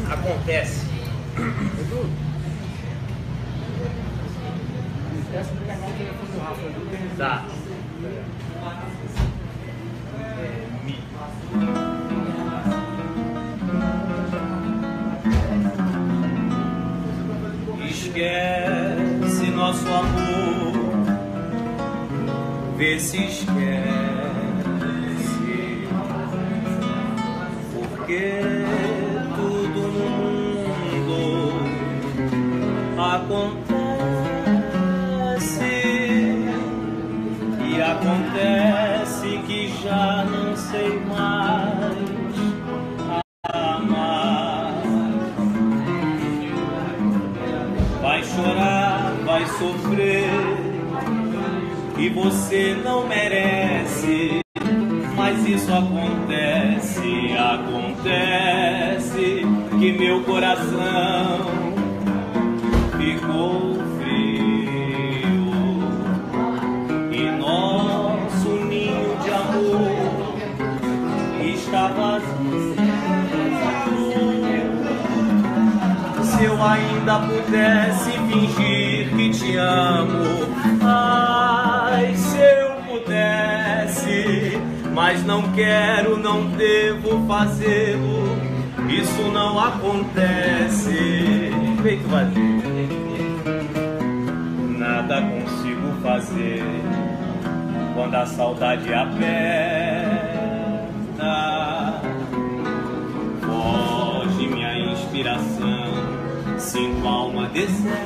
acontece. Edu, não esquece de pegar o telefone do Rafa, Edu tem. Tá. Esquece nosso amor, vê se esquece, porque tudo no mundo acontece, e acontece que já não sei mais amar. Vai chorar, vai sofrer, e você não merece, mas isso acontece, acontece, que meu coração ficou frio, e nosso ninho de amor está vazio. Se eu ainda pudesse fingir que te amo, ai, se eu pudesse, mas não quero, não devo fazê-lo, isso não acontece. Feito vazio, nada consigo fazer quando a saudade aperta, foge minha inspiração, sinto a alma deserta,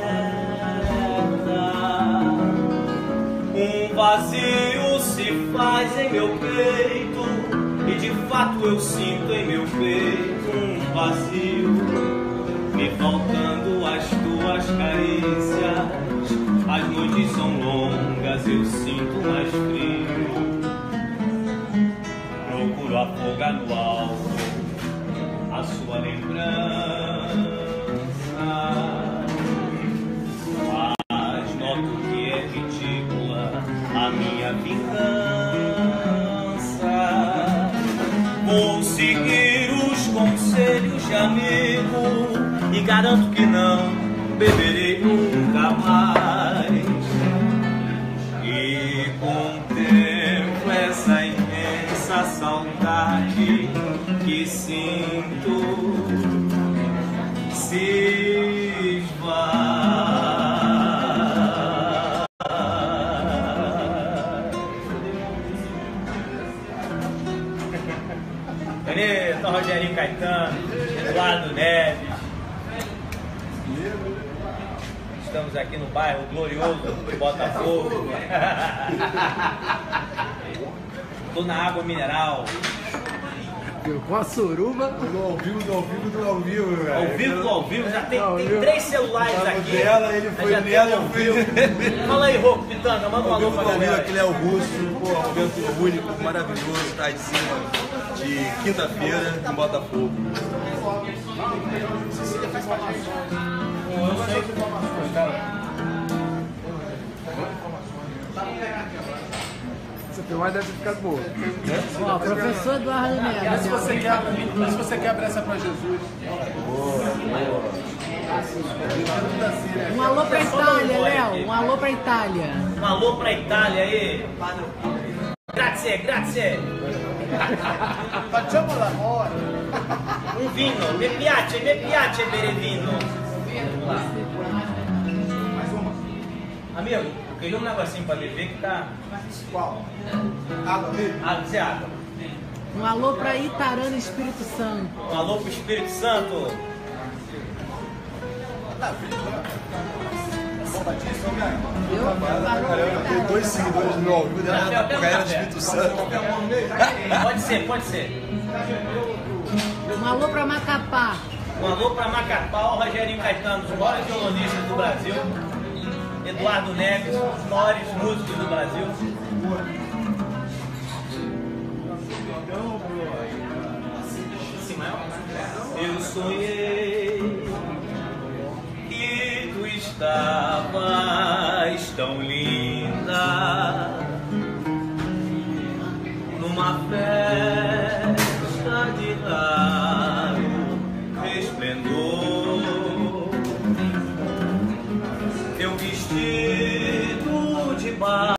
um vazio se faz em meu peito, e de fato eu sinto em meu peito um vazio, me faltando as tuas carícias, as noites são longas, eu sinto mais frio, procuro afogar no álcool a sua lembrança, mas noto que é ridícula a minha vingança. Vou seguir os conselhos de amigo e garanto que não beberei nunca mais, e contemplo essa imensa saudade que sinto se esvai. Bonito, Rogerinho Caetano, Eduardo Neves. Estamos aqui no bairro glorioso de Botafogo. Estou na água mineral. Com a suruba. Ao vivo, velho. Ao vivo, já tem 3 celulares aqui. Dela, ele foi já nela, ao vivo. Fala aí, Rocco Pitanga, manda um alô pra galera. Aquele é o Russo, pô, um evento único, maravilhoso, tá de cima de quinta-feira em Botafogo. Eu sei. Essa filmagem deve ter ficado boa. Ó, professor Eduardo Neves. Se você quer abrir essa pra Jesus. Um alô pra Itália, Léo. Um alô pra Itália. Um alô pra Itália aí. Grazie, grazie. Facciamo l'amore. Un vino, mi piace bere vino. Amigo, eu queria um negocinho pra beber que tá... Qual? Água mesmo? Água, você água. Um alô pra Itarana, Espírito Santo. Um alô pro Espírito Santo. Tem 2 seguidores no ao vivo dela da galera do Espírito Santo. Pode ser. Um alô pra Macapá. Um alô pra Macapá, o Rogerinho Caetano, os maiores violonistas do Brasil. Eduardo Neves, os maiores músicos do Brasil. Eu sonhei que tu estavas tão linda numa festa de raro resplendor. Senhor, teu vestido de bar.